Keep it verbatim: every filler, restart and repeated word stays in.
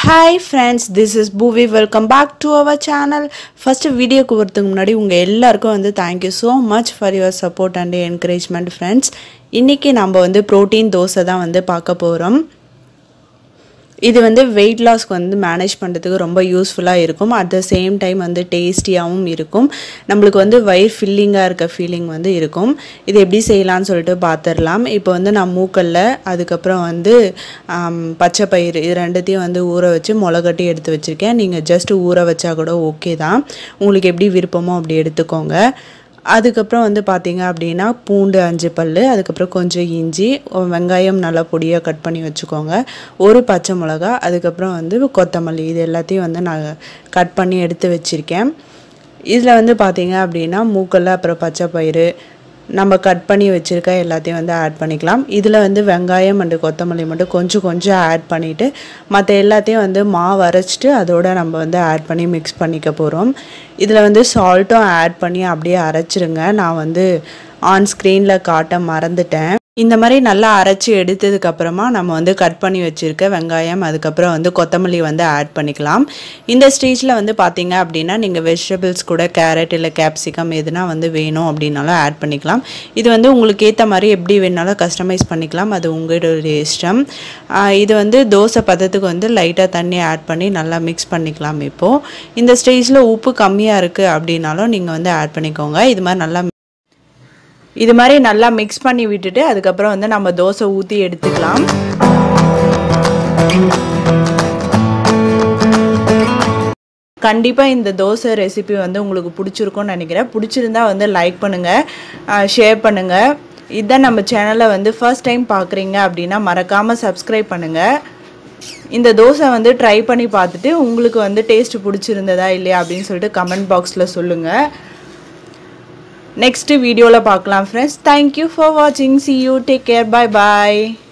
Hi friends, this is Bhuvi. Welcome back to our channel. First video ku varthukku munadi unga ellarkum vandu thank you so much for your support and encouragement friends. இன்னைக்கு நம்ம வந்து protein dosa தான் வந்து பார்க்க போறோம். இது வந்து weight loss க்கு வந்து மேனேஜ் பண்றதுக்கு ரொம்ப யூஸ்ஃபுல்லா இருக்கும். at the same time வந்து டேஸ்டியாவும் இருக்கும். நமக்கு வந்து வயிறு ஃபில்லிங்கா இருக்க ஃபீலிங் வந்து இருக்கும். இது எப்படி செய்யலாம்னு சொல்லிட்டு பாத்துறலாம். இப்போ வந்து நான் மூக்கல்ல அதுக்கு அப்புறம் வந்து பச்சை பயிறு இது ரெண்டுத்தையும் வந்து ஊற வச்சு முளகட்டி எடுத்து வச்சிருக்கேன். நீங்க ஜஸ்ட் ஊற வச்சா கூட ஓகே தான். உங்களுக்கு எப்படி விருப்பமோ அப்படி எடுத்துக்கோங்க. அதுக்கு அப்புறம் வந்து பாத்தீங்க அப்படினா பூண்டு அஞ்சு பல்லு அதுக்கு அப்புறம் கொஞ்சம் இஞ்சி வெங்காயம் நல்லா பொடியா கட் பண்ணி வச்சுக்கோங்க ஒரு பச்சை மிளகாய் அதுக்கு அப்புறம் வந்து கொத்தமல்லி இது எல்லாத்தையும் வந்து நான் கட் பண்ணி எடுத்து வச்சிருக்கேன் இதுல வந்து பாத்தீங்க அப்படினா மூக்கல்ல அப்புறம் பச்சை பயிறு நம்ம கட் பண்ணி வச்சிருக்க எல்லாத்தையும் வந்து ஆட் பண்ணிக்கலாம் இதுல வந்து வெங்காயம் and கொத்தமல்லி மட்டும் கொஞ்சம் கொஞ்சம் ஆட் பண்ணிட்டு மத்த எல்லாத்தையும் வந்து மாவு அரைச்சிட்டு அதோட நம்ம வந்து ஆட் பண்ணி mix பண்ணிக்க போறோம் இதுல வந்து சால்ட்டும் ஆட் பண்ணி அப்படியே அரைச்சிருங்க நான் வந்து ஆன் ஸ்கிரீன்ல காட்ட மறந்துட்டேன் இந்த மாதிரி நல்லா அரைச்சு எடுத்ததுக்கு அப்புறமா நம்ம வந்து கட் பண்ணி வச்சிருக்க வெங்காயம் அதுக்கு அப்புறம் வந்து கொத்தமல்லி வந்து ஆட் பண்ணிக்கலாம் இந்த ஸ்டேஜ்ல வந்து பாத்தீங்க அப்படினா நீங்க வெஜிடபிள்ஸ் கூட கேரட் இல்ல கேப்சிகம் எதுனா வந்து வேணும் அப்படினாலும் ஆட் பண்ணிக்கலாம் இது வந்து உங்களுக்கு ஏத்த மாதிரி எப்படி வேணாலும் கஸ்டமைஸ் பண்ணிக்கலாம் அது உங்களுடைய இஷ்டம் இது வந்து தோசை பதத்துக்கு வந்து லைட்டா தண்ணி ஆட் பண்ணி நல்லா mix பண்ணிக்கலாம் இப்போ இந்த ஸ்டேஜ்ல உப்பு கம்மியா இருக்கு அப்படினாலும் நீங்க வந்து ஆட் பண்ணிக்கோங்க இது மாதிரி நல்லா இது மாதிரி நல்லா mix பண்ணி விட்டுட்டு அதுக்கு அப்புறம் வந்து நம்ம தோசை ஊத்தி எடுத்துக்கலாம் கண்டிப்பா இந்த தோசை ரெசிபி வந்து உங்களுக்கு பிடிச்சிருக்கும்னு நினைக்கிறேன் பிடிச்சிருந்தா வந்து லைக் பண்ணுங்க ஷேர் பண்ணுங்க இத நம்ம சேனலை வந்து ஃபர்ஸ்ட் டைம் பார்க்கறீங்க அப்படினா மறக்காம Subscribe பண்ணுங்க இந்த தோசை வந்து ட்ரை பண்ணி பார்த்துட்டு உங்களுக்கு வந்து டேஸ்ட் பிடிச்சிருந்ததா இல்லையா அப்படினு சொல்லிட்டு கமெண்ட் பாக்ஸ்ல சொல்லுங்க Next video la paakalam friends thank you for watching see you take care bye bye